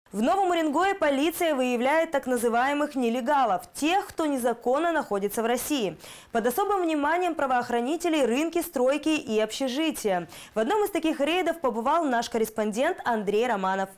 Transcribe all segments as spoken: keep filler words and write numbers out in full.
В Новом Уренгое полиция выявляет так называемых нелегалов – тех, кто незаконно находится в России. Под особым вниманием правоохранителей рынки, стройки и общежития. В одном из таких рейдов побывал наш корреспондент Андрей Романов.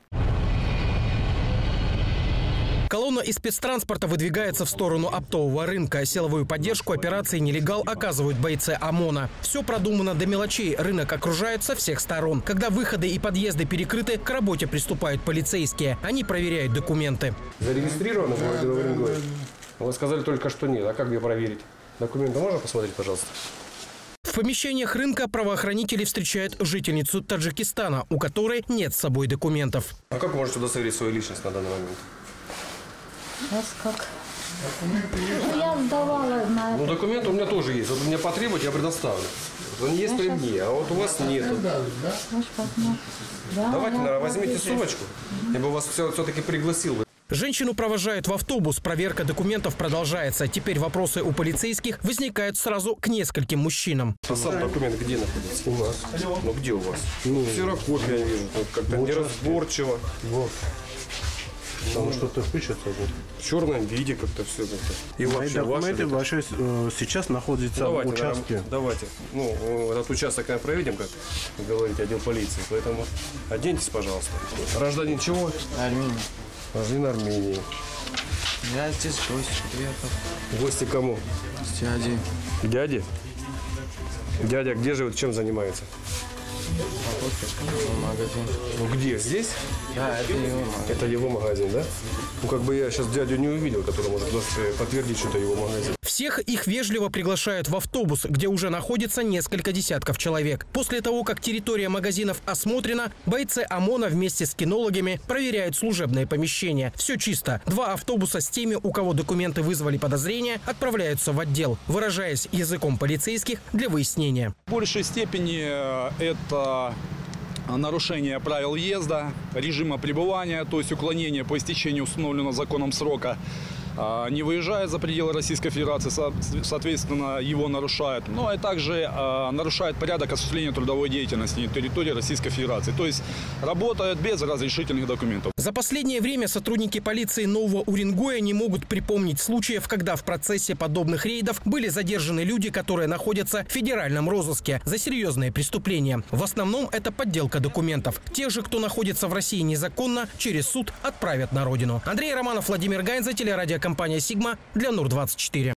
Колонна из спецтранспорта выдвигается в сторону оптового рынка. Силовую поддержку операции «Нелегал» оказывают бойцы ОМОНа. Все продумано до мелочей. Рынок окружает со всех сторон. Когда выходы и подъезды перекрыты, к работе приступают полицейские. Они проверяют документы. Зарегистрировано в городе Новый Уренгой? Вы сказали только, что нет. А как мне проверить? Документы можно посмотреть, пожалуйста? В помещениях рынка правоохранители встречают жительницу Таджикистана, у которой нет с собой документов. А как вы можете удостоверить свою личность на данный момент? Вас как? Ну, я сдавала на это. Ну, документы у меня тоже есть. Вот у меня потребуют, я предоставлю. Вот они есть ну, при сейчас... мне, а вот у вас нет. Да, Давайте, да, наверное, возьмите сумочку. Я бы вас все-таки пригласил. Женщину провожают в автобус. Проверка документов продолжается. Теперь вопросы у полицейских возникают сразу к нескольким мужчинам. А сам документ где находится? У нас. Ну, где у вас? Ну, ксерокопия, я вижу. Как-то неразборчиво. Вот. Там что-то пишется. В черном виде как-то все. как-то. И мои документы ваши э, сейчас находятся ну, давайте, в участке. Наверное, давайте. Ну, этот участок, наверное, проведем, как вы говорите, отдел полиции. Поэтому оденьтесь, пожалуйста. Гражданин чего? Армения. Гражданин Армении. Я здесь гость приехал. Гости кому? С дядей. Дяди? Дядя где живет, чем занимается? Магазин. Ну где? Здесь? Да, это его магазин. Это его магазин, да? Ну как бы я сейчас дядю не увидел, который может подтвердить, что это его магазин. Всех их вежливо приглашают в автобус, где уже находится несколько десятков человек. После того, как территория магазинов осмотрена, бойцы ОМОНа вместе с кинологами проверяют служебные помещения. Все чисто. Два автобуса с теми, у кого документы вызвали подозрения, отправляются в отдел, выражаясь языком полицейских для выяснения. В большей степени это нарушение правил въезда, режима пребывания, то есть уклонение по истечению установленного законом срока, не выезжает за пределы Российской Федерации, соответственно, его нарушает. Ну, и также нарушает порядок осуществления трудовой деятельности на территории Российской Федерации. То есть работает без разрешительных документов. За последнее время сотрудники полиции Нового Уренгоя не могут припомнить случаев, когда в процессе подобных рейдов были задержаны люди, которые находятся в федеральном розыске за серьезные преступления. В основном это подделка документов. Тех же, кто находится в России незаконно, через суд отправят на родину. Андрей Романов, Владимир Гайнза, телерадиокомпания «Сигма» для Нур двадцать четыре.